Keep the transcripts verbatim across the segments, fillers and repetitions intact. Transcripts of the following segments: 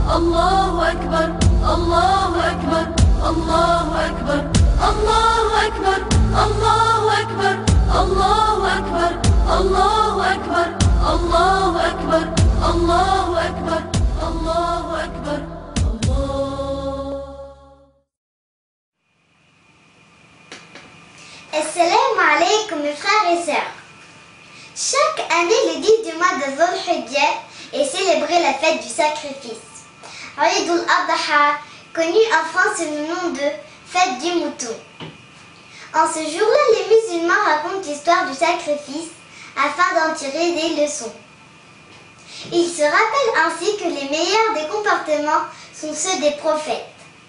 الله أكبر الله أكبر الله أكبر الله أكبر الله أكبر الله أكبر الله أكبر الله أكبر الله أكبر الله أكبر الله. Assalamu alaikum mes frères et sœurs. Chaque année, le dix du mois de Dhul Hijjah est célébrée la fête du sacrifice. Eid al-Adha, connue en France sous le nom de fête du mouton. En ce jour-là, les musulmans racontent l'histoire du sacrifice afin d'en tirer des leçons. Ils se rappellent ainsi que les meilleurs des comportements sont ceux des prophètes.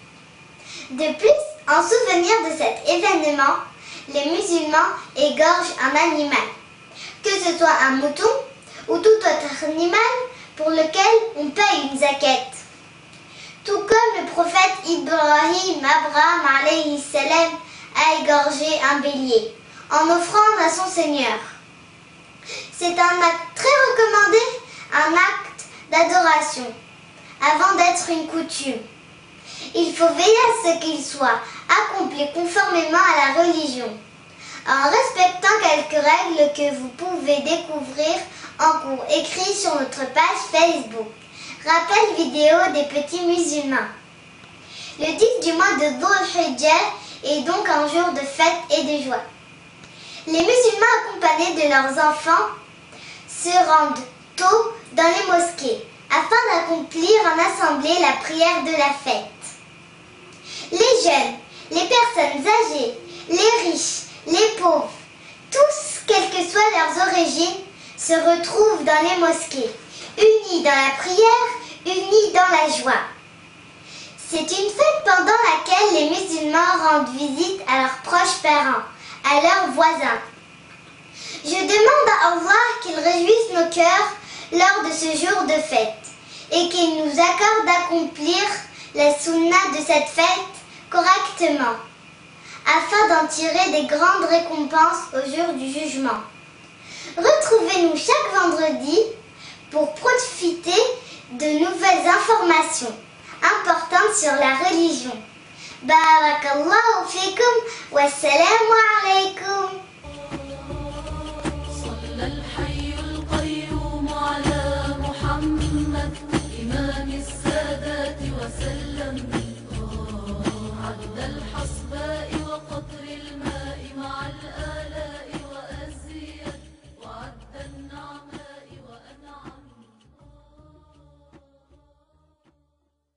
De plus, en souvenir de cet événement, les musulmans égorgent un animal, que ce soit un mouton ou tout autre animal pour lequel on paye une zakat. Tout comme le prophète Ibrahim Abraham alayhi salam a égorgé un bélier en offrande à son Seigneur. C'est un acte très recommandé, un acte d'adoration, avant d'être une coutume. Il faut veiller à ce qu'il soit accompli conformément à la religion, en respectant quelques règles que vous pouvez découvrir en cours écrit sur notre page Facebook. Rappel vidéo des petits musulmans. Le dix du mois de Dhul Hijjah est donc un jour de fête et de joie. Les musulmans accompagnés de leurs enfants se rendent tôt dans les mosquées afin d'accomplir en assemblée la prière de la fête. Les jeunes, les personnes âgées, les riches, les pauvres, tous, quelles que soient leurs origines, se retrouvent dans les mosquées, unis dans la prière, unis dans la joie. C'est une fête pendant laquelle les musulmans rendent visite à leurs proches parents, à leurs voisins. Je demande à Allah qu'il réjouisse nos cœurs lors de ce jour de fête et qu'il nous accorde d'accomplir la sunna de cette fête correctement, afin d'en tirer des grandes récompenses au jour du jugement. Retrouvez-nous chaque vendredi pour profiter de nouvelles informations importantes sur la religion. Barakallahu fikum wa salamu alaykum. الحصى